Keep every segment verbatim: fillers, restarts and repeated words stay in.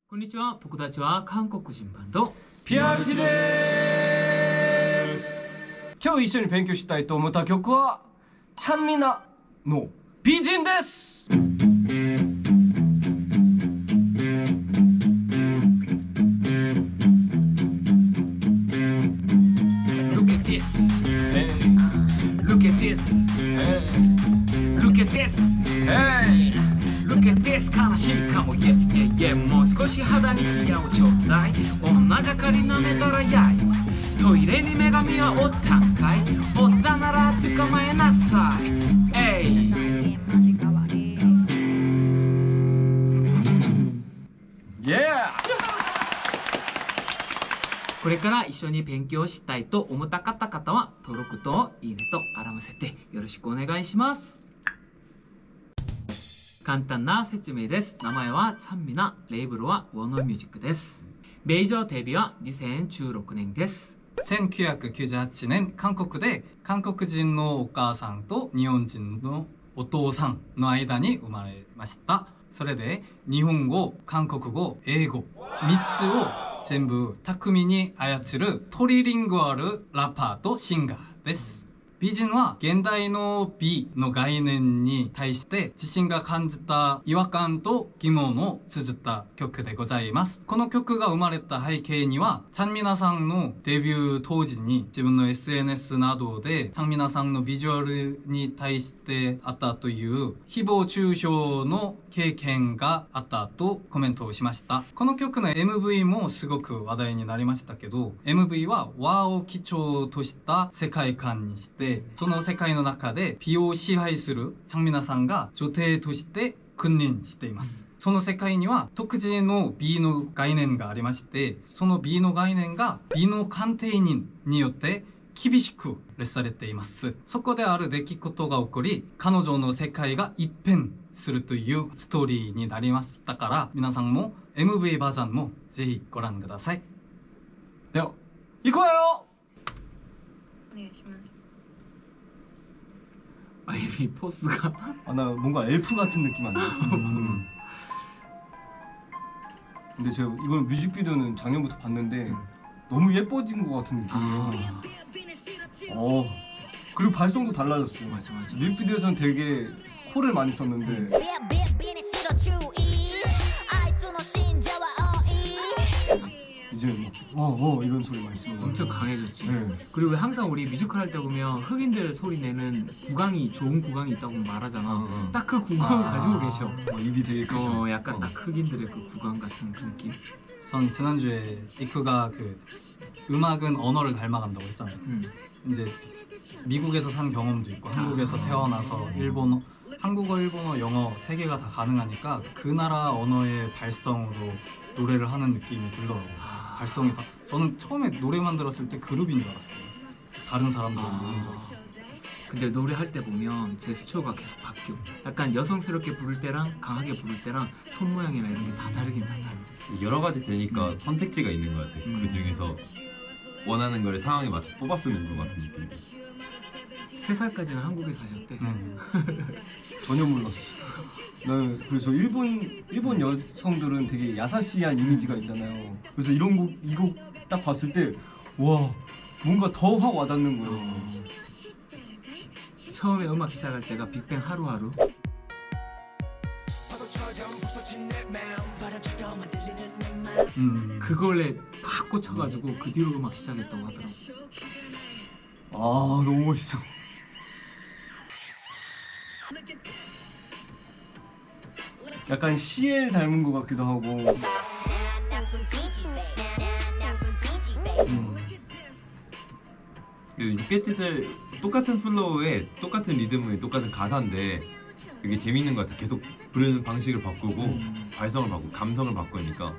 こんにちは。僕たちは韓国人バンドピーアールティーです。今日一緒に勉強したいと思った曲はチャンミナの美人です。 Look at this. Look at this. Look at this. Look at this. 悲しいかも。Yeah, yeah, yeah. もう少し肌に艶をちょうだい。女じゃかりなめたらやい。トイレに女神はおったんかい。おったなら捕まえなさい。えい。 Yeah! これから一緒に勉強したいと思った方々は登録といいねとアラーム設定よろしくお願いします。簡単な説明です。名前はチャンミナ、レーブルはウォノミュージックです。メジャーデビューはにせんじゅうろくねんです。 せんきゅうひゃくきゅうじゅうはちねん韓国で韓国人のお母さんと日本人のお父さんの間に生まれました。それで日本語、韓国語、英語みっつを全部巧みに操るトリリングアルラッパーとシンガーです。美人は現代の美の概念に対して自身が感じた違和感と疑問を綴った曲でございます。この曲が生まれた背景にはチャンミナさんのデビュー当時に自分の エスエヌエス などでチャンミナさんのビジュアルに対してあったという誹謗中傷の経験があったとコメントをしました。この曲の エムブイ もすごく話題になりましたけど、 エムブイ は和を基調とした世界観にして、その世界の中で美を支配するチャンミナさんが女帝として君臨しています。その世界には独自の美の概念がありまして、その美の概念が美の鑑定人によって厳しく列されています。そこである出来事が起こり、彼女の世界が一変するというストーリーになりましたから、皆さんも エムブイ バージョンもぜひご覧ください。 では行こうよ。 お願いします。 あゆみポスが 아, 나 뭔가 엘프 같은 느낌 아니야? 음. 근데 제가 이건 뮤직비디오는 작년부터 봤는데 너무 예뻐진 것 같은 느낌이에요. 어. 그리고 발성도 달라졌어요. 맞아, 맞아. 뮤직비디오에서는 되게 코를 많이 썼는데 이제 어어 이런 소리 많이 쓰는 엄청 강해졌지. 네. 그리고 항상 우리 뮤지컬 할 때 보면 흑인들 소리 내는 구강이 좋은 구강이 있다고 말하잖아. 어, 어. 딱 그 구강을 아, 가지고 계셔. 어, 입이 되게 크죠. 어, 약간 어. 딱 흑인들의 그 구강 같은 그 느낌. 전 지난주에 이크가 그 음악은 언어를 닮아간다고 했잖아요. 음. 이제 미국에서 산 경험도 있고 한국에서 태어나서 일본어, 한국어, 일본어, 영어 세 개가 다 가능하니까 그 나라 언어의 발성으로 노래를 하는 느낌이 들더라고요. 아. 발성이 다. 저는 처음에 노래만 들었을 때 그룹인 줄 알았어요. 다른 사람들 아. 부르는 줄 알았어요. 근데 노래할 때 보면 제스처가 계속 바뀌어. 약간 여성스럽게 부를 때랑 강하게 부를 때랑 손 모양이나 이런 게 다 다르긴 다 다르지. 여러 가지 되니까 선택지가 있는 것 같아. 음. 그 중에서 원하는 걸 상황에 맞춰 뽑아 쓰는 것 같은 느낌. 세 살까지는 한국에 사셨대. 네. 전혀 몰랐어. 나 그래서 일본 일본 여성들은 되게 야사시한 이미지가 있잖아요. 그래서 이런 곡 이 곡 딱 봤을 때 와 뭔가 더 확 와닿는 거예요. 처음에 음악 시작할 때가 빅뱅 하루하루. 음. 그걸에 팍 꽂혀가지고 그 뒤로 음악 시작했다고 하더라고. 아 너무 멋있어. 약간 씨엘 닮은 것 같기도 하고. 음. 육개짓을 똑같은 플로우에 똑같은 리듬에 똑같은 가사인데 그게 재밌는 것 같아. 계속 부르는 방식을 바꾸고 음. 발성을 바꾸고 감성을 바꾸니까.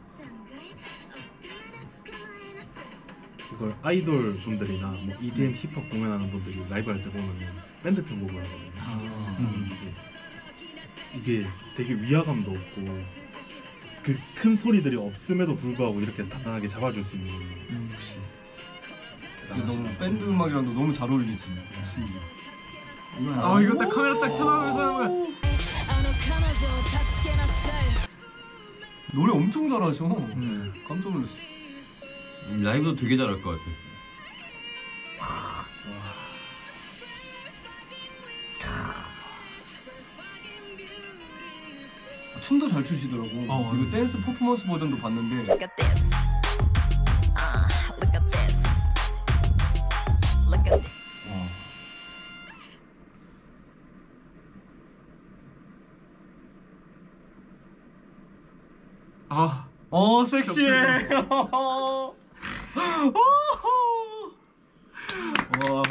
이걸 아이돌 분들이나 뭐 이디엠 힙합 공연하는 분들이 라이브 할 때 보면 밴드편 곡을 하거든요. 아. 음. 이게, 이게 되게 위화감도 없고 그 큰 소리들이 없음에도 불구하고 이렇게 단단하게 잡아줄 수 있는 음. 혹시 이제 너무 밴드 음악이랑도 너무 잘 어울리지. 아 이거 딱 카메라 딱 쳐다보면서 하는 거야. 노래 엄청 잘하셔. 음. 깜짝 놀랐어. 음, 라이브도 되게 잘할 것 같아. 춤도 잘 추시더라고. 어, 이거 음. 댄스 퍼포먼스 버전도 봤는데 Look at this. Uh, look at this. Look at this. 와. 아, 어 섹시해. 와,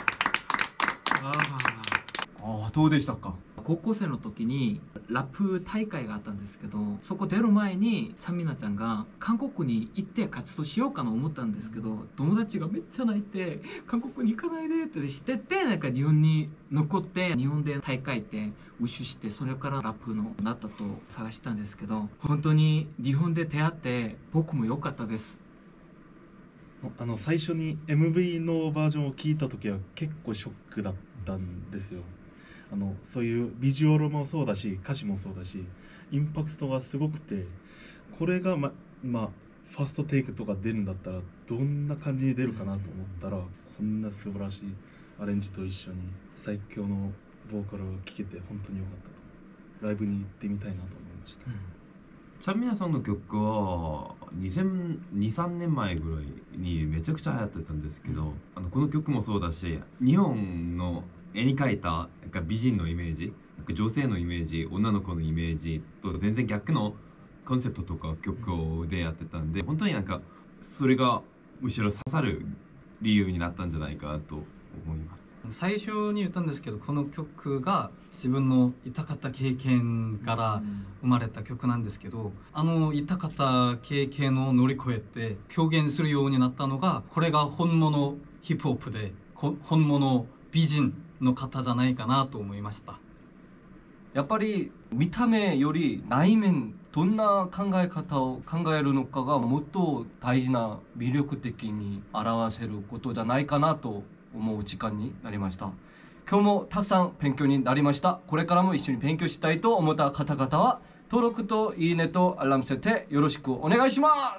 아, あどうでしたか。 高校生の時にラップ大会があったんですけど、そこ出る前にチャンミナちゃんが韓国に行って活動しようかな思ったんですけど、友達がめっちゃ泣いて韓国に行かないでってしてて、なんか日本に残って日本で大会でウッシュして、それからラップのなったと探したんですけど、本当に日本で出会って僕も良かったです。 あの最初に エムブイ のバージョンを聞いた時は結構ショックだったんですよ。あのそういうビジュアルもそうだし歌詞もそうだしインパクトがすごくて、これがままあファーストテイクとか出るんだったらどんな感じに出るかなと思ったら、こんな素晴らしいアレンジと一緒に最強のボーカルを聴けて本当に良かったと、ライブに行ってみたいなと思いました。 チャンミナさんの曲はにせんに、さんねんまえぐらいにめちゃくちゃ流行ってたんですけど、あのこの曲もそうだし、日本の絵に描いたなんか美人のイメージ、なんか女性のイメージ、女の子のイメージと全然逆のコンセプトとか曲でやってたんで、本当になんかそれがむしろ刺さる理由になったんじゃないかと思います。 最初に言ったんですけど、この曲が自分の痛かった経験から生まれた曲なんですけど、あの痛かった経験を乗り越えて表現するようになったのが、これが本物ヒップホップでこ本物美人の方じゃないかなと思いました。 やっぱり見た目より内面、どんな考え方を考えるのかがもっと大事な魅力的に表せることじゃないかなと思う時間になりました。今日もたくさん勉強になりました。これからも一緒に勉強したいと思った方々は登録といいねとアラーム設定よろしくお願いします。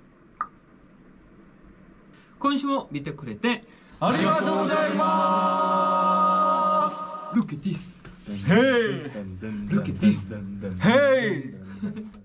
今週も見てくれてありがとうございます。 Look at this. Hey! Look at this. Hey!